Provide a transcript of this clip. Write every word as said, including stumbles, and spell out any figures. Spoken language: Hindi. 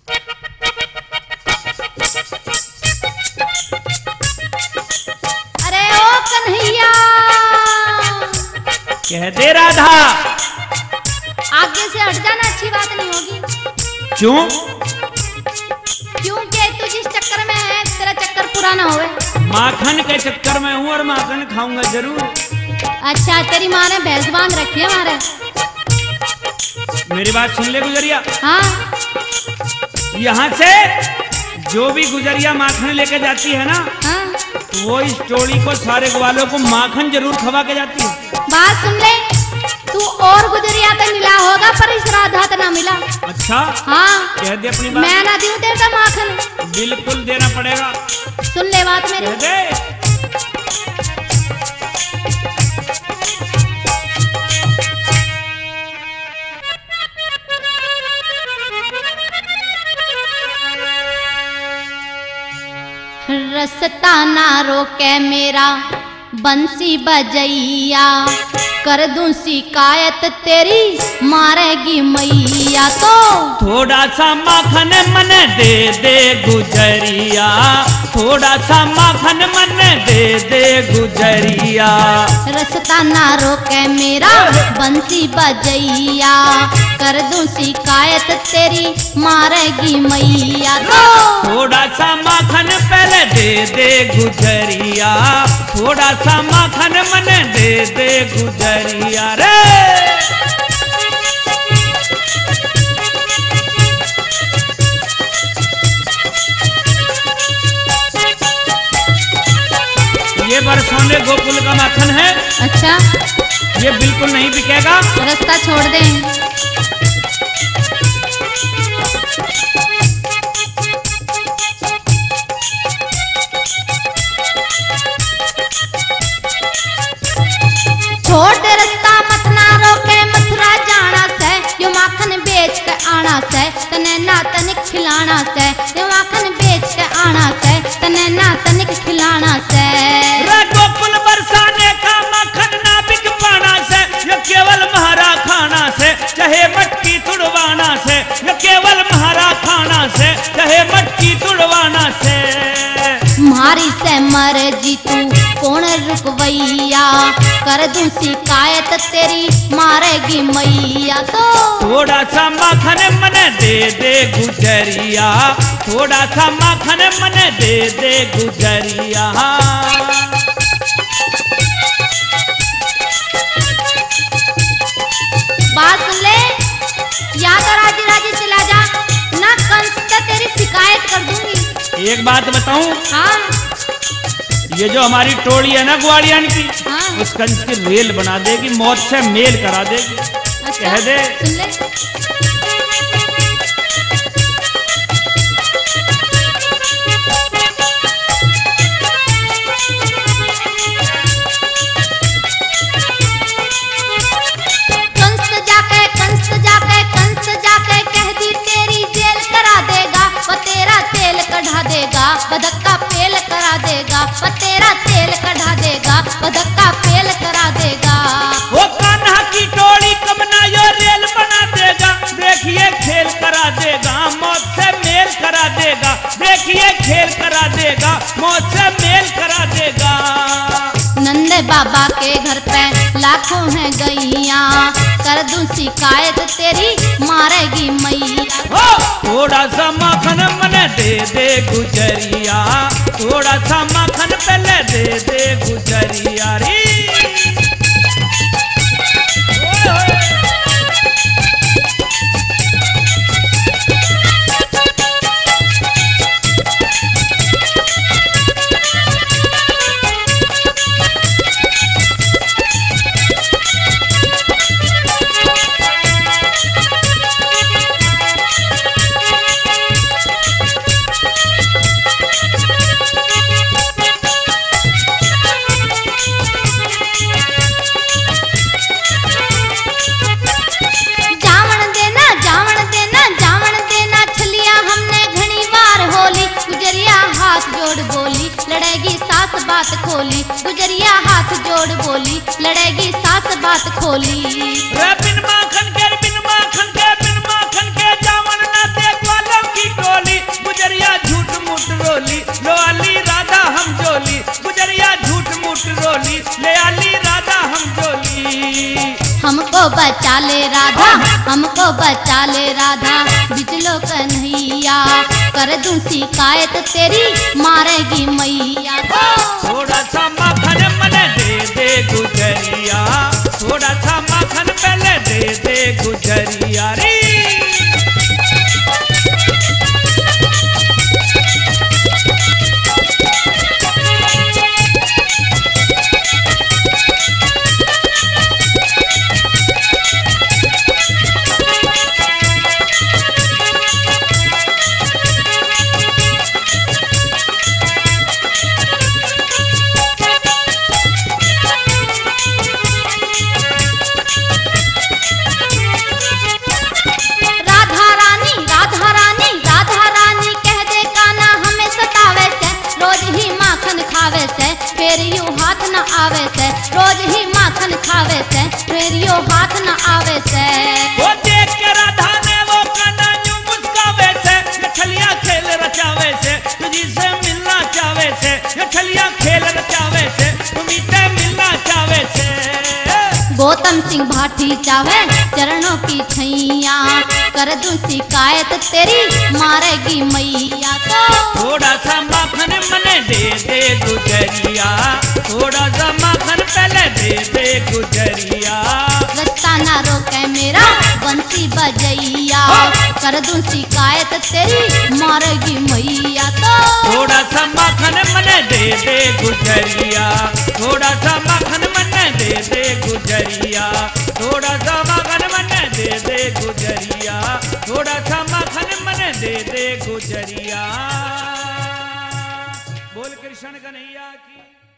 अरे ओ कन्हैया, कह दे राधा। आगे से हट जाना, अच्छी बात नहीं होगी। क्यों? क्योंकि तू जिस चक्कर में है तेरा चक्कर पूरा ना होवे। माखन के चक्कर में हूँ और माखन खाऊंगा जरूर। अच्छा, तेरी माँ ने भैंस बांध रखी है हमारे। मेरी बात सुन ले गुजरिया। हाँ, यहाँ से जो भी गुजरिया माखन लेके जाती है ना, हाँ। वो इस टोली को, सारे ग्वालों को माखन जरूर खवा के जाती है। बात सुन ले, तू और गुजरिया तो मिला होगा पर इस राधा तो ना मिला। अच्छा, हाँ, कह दे अपनी बात। मैं ना दूं तेरा माखन। बिल्कुल देना पड़ेगा। सुन ले बात मेरी। कह दे। रसता ना रोके मेरा बंसी बजैया, कर दूं शिकायत तेरी मारेगी मैया तो। थोड़ा सा माखन मन दे दे गुजरिया, थोड़ा सा माखन मन दे दे गुजरिया। रसता ना रोके मेरा बंसी बजैया, कर दूं शिकायत तेरी मारेगी मैया तो। थोड़ा सा माखन पहले दे दे गुजरिया, थोड़ा सा माखन मन दे दे गुजरिया रे। ये बरसोने गोकुल का माखन है। अच्छा, ये बिल्कुल नहीं बिकेगा। रास्ता छोड़ दे। छोड़ दे रास्ता मत ना रोके, मथुरा जाना से यो माखन बेच के आना से, तने ना तनिक खिलाना से। यो माखन बेच के आना से, तने ना तनिक खिलाना से। रे गोकुल बरसाने का माखन ना बिक पाना से, ये केवल महारा खाना से, चाहे मटकी तुड़वाना से। ये केवल महारा खाना से, चाहे मटकी तुड़वाना से। मारी से मर जी तू कौन रुकवैया, कर दूं शिकायत तेरी मारेगी मैया तो। थोड़ा सा माखन मन दे दे गुजरिया, थोड़ा सा माखन मन दे दे गुजरिया। बात सुन ले, या तो राजी राजी चला जा, ना कंस से तेरी शिकायत कर दूंगी। एक बात बताऊं, हाँ, ये जो हमारी टोली है ना ग्वालियन की, हाँ। उस कंस की रेल बना देगी, मौत से मेल करा देगी। अच्छा, कह दे। सुन ले। कंस जाके कंस जाके कंस जाके कह दी तेरी जेल करा देगा, वो तेरा तेल कढ़ा देगा, बदक्का पेल करा देगा, वो तेरा तेल कढ़ा देगा, बदक्का पेल करा देगा। वो कान्हा की टोली कमना यो रेल बना देगा, देखिए खेल करा देगा, मौत से मेल करा देगा। देखिए खेल करा देगा, मौत से मेल करा देगा। नंद बाबा के घर पे लाखों हैं गैया, कर दूं शिकायत तेरी मारेगी मैया। हो थोड़ा सा माखन मन दे दे गुजरिया, थोड़ा सा माखन पहले दे दे गुजरिया रे। बात खोली, गुजरिया हाथ जोड़ बोली, लड़ेगी सास बात खोली। रे बिन माखन के बिन माखन के बिन माखन के जावन ना दे ग्वालों की बचा ले राधा, हमको बचा ले राधा, बिचलो कन्हैया कर दूं शिकायत तेरी मारेगी मैया। थोड़ा सा माखन मने दे दे गुजरिया, थोड़ा सा माखन पहले दे दे गुजरिया रे। फिर यूं हाथ न आवे से, रोज ही माखन खावे से, फिर यूं हाथ न आवे से। वो देख के राधा ने वो काना यूं मुस्कावे से, ये छलिया खेल रचावे से, तुझी से मिलना चावे से, ये छलिया खेल रचावे से, तुम्ही से मिलना चावे से। गौतम सिंह भाटी चावे चरणों की छैया, कर दूं शिकायत तेरी मारेगी मैया। तो थोड़ा सा माखन मने दे दे गुजरिया, थोड़ा सा माखन पहले दे दे गुजरिया। रास्ता ना रोके मेरा बंसी बजैया, कर दूं शिकायत तेरी मारेगी मैया। तो थोड़ा सा माखन मने दे दे गुजरिया, थोड़ा सा माखन मने दे दे गुजरिया, थोड़ा सा माखन मने दे दे गुजरिया, थोड़ा सा माखन मने दे दे गुजरिया। बोल कृष्ण कन्हैया की।